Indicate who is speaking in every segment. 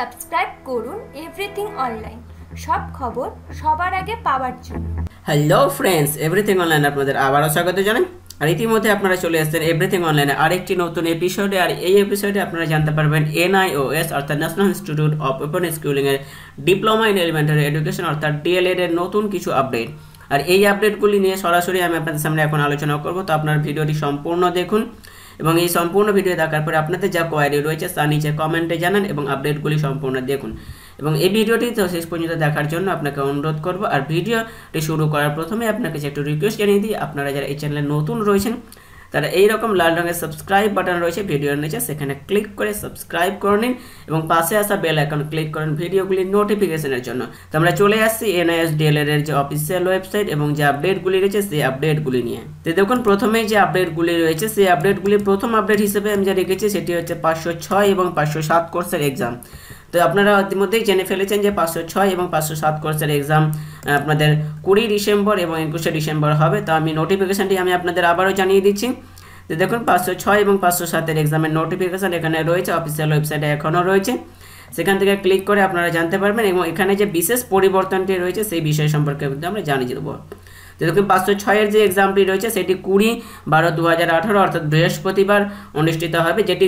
Speaker 1: Subscribe করুন everything online, সব খবর সবার আগে পাওয়ার জন্য।
Speaker 2: হ্যালো ফ্রেন্ডস, এভরিথিং অনলাইন আপনাদের আবারও স্বাগত জানাই। আর ইতিমধ্যে আপনারা চলে আসছেন এভরিথিং অনলাইনে আরেকটি নতুন এপিসোডে। আর এই এপিসোডে আপনারা জানতে পারবেন NIOS অর্থাৎ ন্যাশনাল ইনস্টিটিউট অফ ওপেন স্কুলিংয়ের ডিপ্লোমা ইন এলিমেন্টারি এডুকেশন অর্থাৎ DLED এর নতুন কিছু আপডেট। আর এই আপডেটগুলি নিয়ে সরাসরি আমি আপনাদের সামনে এখন আলোচনা করব। তো আপনার ভিডিওটি সম্পূর্ণ দেখুন এবং এই সম্পূর্ণ ভিডিও দেখার পরে আপনাদের যা কোয়ারি রয়েছে তা নিচে কমেন্টে জানান এবং আপডেটগুলি সম্পূর্ণ দেখুন। এবং এই ভিডিওটি তো শেষ পর্যন্ত দেখার জন্য আপনাকে অনুরোধ করব। আর ভিডিওটি শুরু করার প্রথমে আপনাকে একটু রিকোয়েস্ট জানিয়ে দিই, আপনারা যারা এই চ্যানেলে নতুন রয়েছেন তারা এইরকম লাল রঙের সাবস্ক্রাইব বাটন রয়েছে ভিডিওর নিচে, সেখানে ক্লিক করে সাবস্ক্রাইব করে নিন এবং পাশে আসা বেল আইকন ক্লিক করেন ভিডিওগুলির নোটিফিকেশনের জন্য। তো আমরা চলে আসছি NIOS DLED এর যে অফিসিয়াল ওয়েবসাইট এবং যে আপডেটগুলি রয়েছে সেই আপডেটগুলি নিয়ে। তো দেখুন, প্রথমেই যে আপডেটগুলি রয়েছে সেই আপডেটগুলির প্রথম আপডেট হিসেবে আমি যা রেখেছি সেটি হচ্ছে 506 এবং 507 কোর্সের এক্সাম। তো আপনারা ইতিমধ্যেই জেনে ফেলেছেন যে 506 এবং 507 কোর্সের এক্সাম আপনাদের 20 ডিসেম্বর এবং 21শে ডিসেম্বর হবে। তো আমি নোটিফিকেশানটি আমি আপনাদের আবারও জানিয়ে দিচ্ছি। তো দেখুন, 506 এবং 507 এক্সামের নোটিফিকেশান এখানে রয়েছে, অফিসিয়াল ওয়েবসাইটে এখনও রয়েছে। সেখান থেকে ক্লিক করে আপনারা জানতে পারবেন এবং এখানে যে বিশেষ পরিবর্তনটি রয়েছে সেই বিষয় সম্পর্কে কিন্তু আমরা জানিয়ে দেবো। তো দেখুন, 506-এর যে এক্সামটি রয়েছে সেটি 20/12/2018 অর্থাৎ বৃহস্পতিবার অনুষ্ঠিত হবে, যেটি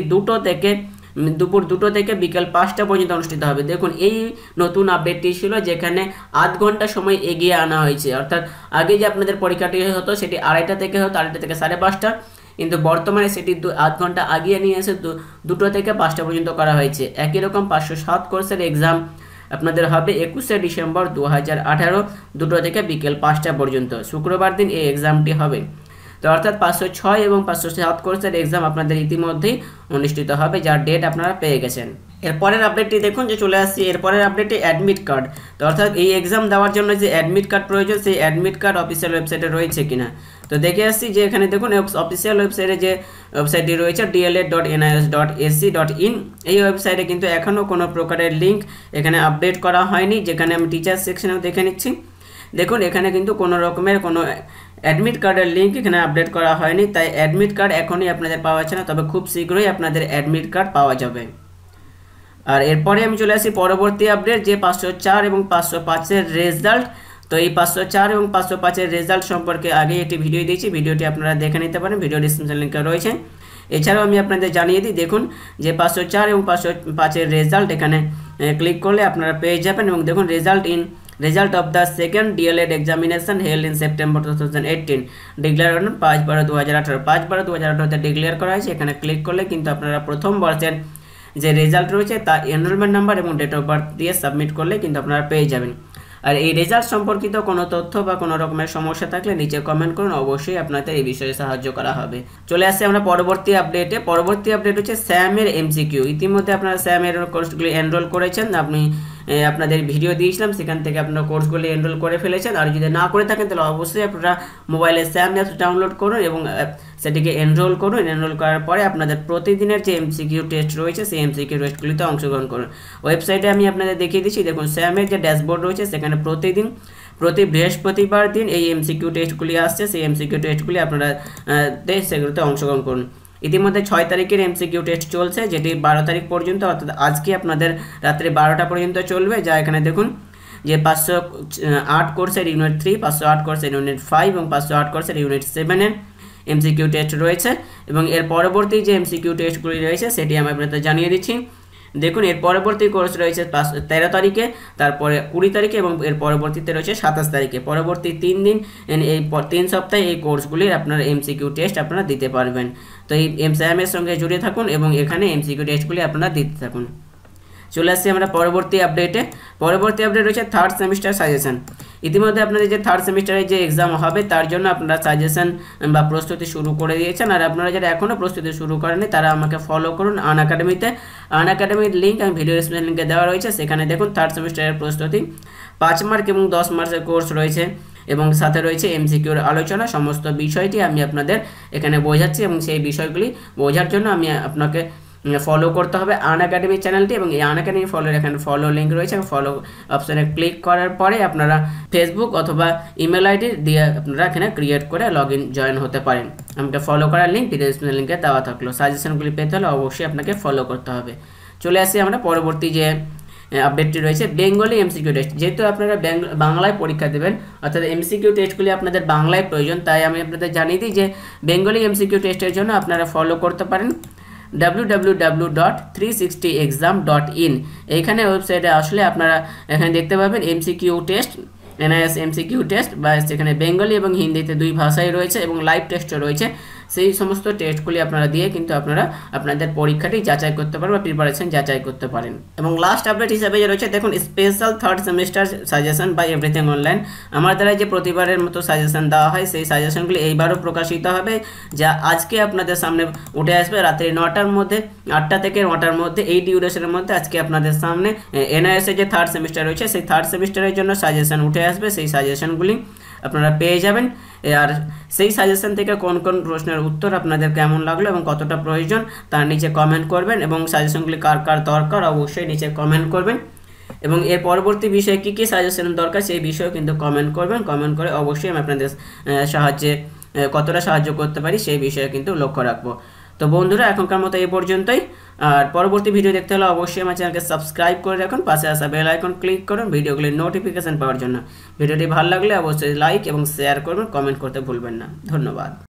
Speaker 2: দুপুর 2টো থেকে বিকেল 5টা পর্যন্ত অনুষ্ঠিত হবে। দেখুন, এই নতুন আপডেটটি ছিল যেখানে আধ ঘন্টা সময় এগিয়ে আনা হয়েছে। অর্থাৎ আগে যে আপনাদের পরীক্ষাটি হতো সেটি 2:30 থেকে হতো, 2:30 থেকে 5:30, কিন্তু বর্তমানে সেটি আধ ঘন্টা আগিয়ে নিয়ে এসে 2টো থেকে 5টা পর্যন্ত করা হয়েছে। একই রকম 507 কোর্সের এক্সাম আপনাদের হবে 21শে ডিসেম্বর 2018 2টো থেকে বিকেল 5টা পর্যন্ত, শুক্রবার দিন এই এক্সামটি হবে। তো অর্থাৎ 506 এবং 507 কোর্সের এক্সাম আপনাদের ইতিমধ্যেই অনুষ্ঠিত হবে, যার ডেট আপনারা পেয়ে গেছেন। এরপরের আপডেটটি দেখুন, যে চলে আসছি এরপরের আপডেটে অ্যাডমিট কার্ড। তো অর্থাৎ এই এক্সাম দেওয়ার জন্য যে অ্যাডমিট কার্ড প্রয়োজন সেই অ্যাডমিট কার্ড অফিসিয়াল ওয়েবসাইটে রয়েছে কিনা। তো দেখে আসছি যে এখানে দেখুন অফিসিয়াল ওয়েবসাইটে যে ওয়েবসাইটটি রয়েছে dled.nios.ac.in, এই ওয়েবসাইটে কিন্তু এখনও কোনো প্রকারের লিঙ্ক এখানে আপডেট করা হয়নি, যেখানে আমি টিচার সেকশনেও দেখে নিচ্ছি। দেখুন, এখানে কিন্তু কোনো রকমের কোনো অ্যাডমিট কার্ডের লিঙ্ক এখানে আপডেট করা হয়নি, তাই অ্যাডমিট কার্ড এখনই আপনাদের পাওয়া যাচ্ছে না, তবে খুব শীঘ্রই আপনাদের অ্যাডমিট কার্ড পাওয়া যাবে। আর এরপরে আমি চলে আসি পরবর্তী আপডেট, যে 504 এবং 505-এর রেজাল্ট। তো এই 504 এবং 505-এর রেজাল্ট সম্পর্কে আগে একটি ভিডিও দিয়েছি, ভিডিওটি আপনারা দেখে নিতে পারেন, ভিডিও ডিসক্রিপশন লিঙ্কে রয়েছে। এছাড়াও আমি আপনাদের জানিয়ে দিই, দেখুন যে 504 এবং 505-এর রেজাল্ট এখানে ক্লিক করলে আপনারা পেয়ে যাবেন এবং দেখুন result of the second DLED examination held in September 2018 declare on 5/12/2018, 5/12/2018 declare করা হয়েছে। এখানে ক্লিক করলে কিন্তু আপনারা প্রথম বর্ষের যে রেজাল্ট রয়েছে তা এনরোলমেন্ট নাম্বার এবং ডেট অফ বার্থ দিয়ে সাবমিট করলে কিন্তু আপনারা পেয়ে যাবেন। আর এই রেজাল্ট সম্পর্কিত কোনো তথ্য বা কোনো রকমের সমস্যা থাকলে নিচে কমেন্ট করুন, অবশ্যই আপনাদের এই বিষয়ে সাহায্য করা হবে। চলে আসছে আমরা পরবর্তী আপডেটে। পরবর্তী আপডেট হচ্ছে স্যামের MCQ। ইতিমধ্যে আপনারা স্যামের কোর্সগুলি এনরোল করেছেন, আপনি আপনাদের ভিডিও দিয়েছিলাম, সেখান থেকে আপনারা কোর্সগুলি এনরোল করে ফেলেছেন। আর যদি না করে থাকেন তাহলে অবশ্যই আপনারা মোবাইলে স্যাম অ্যাপস ডাউনলোড করুন এবং সেটিকে এনরোল করুন। এনরোল করার পরে আপনাদের প্রতিদিনের যে MCQ টেস্ট রয়েছে সেই MCQ টেস্টগুলিতে অংশগ্রহণ করুন। ওয়েবসাইটে আমি আপনাদের দেখিয়ে দিচ্ছি, দেখুন স্যামের যে ড্যাশবোর্ড রয়েছে সেখানে প্রতি বৃহস্পতিবার দিন এই MCQ টেস্টগুলি আসছে, সেই MCQ টেস্টগুলি আপনারা সেগুলোতে অংশগ্রহণ করুন। ইতিমধ্যে 6 তারিখের MCQ টেস্ট চলছে, যেটি 12 তারিখ পর্যন্ত, অর্থাৎ আজকে আপনাদের রাত্রে 12টা পর্যন্ত চলবে। যা এখানে দেখুন যে 508 কোর্সের ইউনিট 3, 508 কোর্সের ইউনিট 5 এবং 508 কোর্সের ইউনিট 7-এর MCQ টেস্ট রয়েছে। এবং এর পরবর্তী যে MCQ টেস্টগুলি রয়েছে সেটি আমি আপনাদের জানিয়ে দিচ্ছি। দেখুন, এর পরবর্তী কোর্স রয়েছে 13 তারিখে, তারপরে 20 তারিখে এবং এর পরবর্তীতে রয়েছে 27 তারিখে। পরবর্তী 3 দিন, এই 3 সপ্তাহে এই কোর্সগুলির আপনার MCQ টেস্ট আপনারা দিতে পারবেন। তো এই স্যামের সঙ্গে জুড়ে থাকুন এবং এখানে MCQ টেস্টগুলি আপনারা দিতে থাকুন। চলে আসছি আমরা পরবর্তী আপডেটে। পরবর্তী আপডেট রয়েছে থার্ড সেমিস্টার সাজেশন। ইতিমধ্যে আপনাদের যে থার্ড সেমিস্টারের যে এক্সাম হবে তার জন্য আপনারা সাজেশন বা প্রস্তুতি শুরু করে দিয়েছেন। আর আপনারা যারা এখনও প্রস্তুতি শুরু করেননি তারা আমাকে ফলো করুন আনএকাডেমিতে। আনএকাডেমির লিঙ্ক আমি ভিডিও ডিসক্রিপশন লিঙ্কে দেওয়া রয়েছে, সেখানে দেখুন থার্ড সেমিস্টারের প্রস্তুতি 5 মার্ক এবং 10 মার্কের কোর্স রয়েছে এবং সাথে রয়েছে MCQর আলোচনা। সমস্ত বিষয়টি আমি আপনাদের এখানে বোঝাচ্ছি এবং সেই বিষয়গুলি বোঝার জন্য আমি আপনাকে ফলো করতে হবে আনএকাডেমি চ্যানেলটি এবং এই আনএকাডেমি এখানে ফলো লিঙ্ক রয়েছে। ফলো অপশানে ক্লিক করার পরে আপনারা ফেসবুক অথবা ইমেল আইডি দিয়ে আপনারা এখানে ক্রিয়েট করে জয়েন হতে পারেন। আমাকে ফলো করার লিঙ্ক ডিসক্রিপশন লিঙ্কে দেওয়া থাকলো। সাজেশনগুলি পেতে হলে অবশ্যই আপনাকে ফলো করতে হবে। চলে আসি আমরা পরবর্তী যে আপডেটটি রয়েছে বেঙ্গলি এমসিকিউ টেস্ট। যেহেতু আপনারা বাংলায় পরীক্ষা দেবেন, অর্থাৎ এমসিকিউ টেস্টগুলি আপনাদের বাংলায় প্রয়োজন, তাই আমি আপনাদের জানিয়ে দিই যে বেঙ্গলি এমসিকিউ টেস্টের জন্য আপনারা ফলো করতে পারেন www.360exam.in। এইখানে ওয়েবসাইটে আসলে আপনারা এখানে দেখতে পাবেন MCQ test, NIS MCQ test, বা সেখানে বেঙ্গলি এবং হিন্দিতে দুই ভাষাই রয়েছে এবং লাইভ টেস্টও রয়েছে। সেই সমস্ত টেস্টগুলি আপনারা দিয়ে কিন্তু আপনারা আপনাদের পরীক্ষাটি যাচাই করতে পারেন বা প্রিপারেশন যাচাই করতে পারেন। এবং লাস্ট আপডেট হিসাবে যে রয়েছে দেখুন special third semester suggestion by everything online. আমার দ্বারা যে প্রতিবারের মতো সাজেশন দেওয়া হয় সেই সাজেশনগুলি এইবারও প্রকাশিত হবে, যা আজকে আপনাদের সামনে উঠে আসবে রাত্রি 9টার মধ্যে, 8টা থেকে 9টার মধ্যে। এই ডিউরেশনের মধ্যে আজকে আপনাদের সামনে এনআইএস এর যে থার্ড সেমিস্টার রয়েছে সেই থার্ড সেমিস্টারের জন্য সাজেশন উঠে আসবে। সেই সাজেশনগুলি আপনারা পেয়ে যাবেন। আর সেই সাজেশন থেকে কোন কোন প্রশ্নের উত্তর আপনাদের কেমন লাগলো এবং কতটা প্রয়োজন তার নিচে কমেন্ট করবেন, এবং সাজেশনগুলি কার কার দরকার অবশ্যই নিচে কমেন্ট করবেন, এবং এর পরবর্তী বিষয়ে কী কী সাজেশন দরকার সেই বিষয়েও কিন্তু কমেন্ট করবেন। কমেন্ট করে অবশ্যই আমি আপনাদের সাহায্যে কতটা সাহায্য করতে পারি সেই বিষয়ে কিন্তু লক্ষ্য রাখবো। তো বন্ধুরা এখনকার মতো এই পর্যন্তই। আর পরবর্তী ভিডিও দেখতে হলে অবশ্যই আমার চ্যানেলকে সাবস্ক্রাইব করে রাখুন, পাশে আসা বেল আইকন ক্লিক করুন ভিডিওগুলির নোটিফিকেশন পাওয়ার জন্য। ভিডিওটি ভালো লাগলে অবশ্যই লাইক এবং শেয়ার করবেন, কমেন্ট করতে ভুলবেন না। ধন্যবাদ।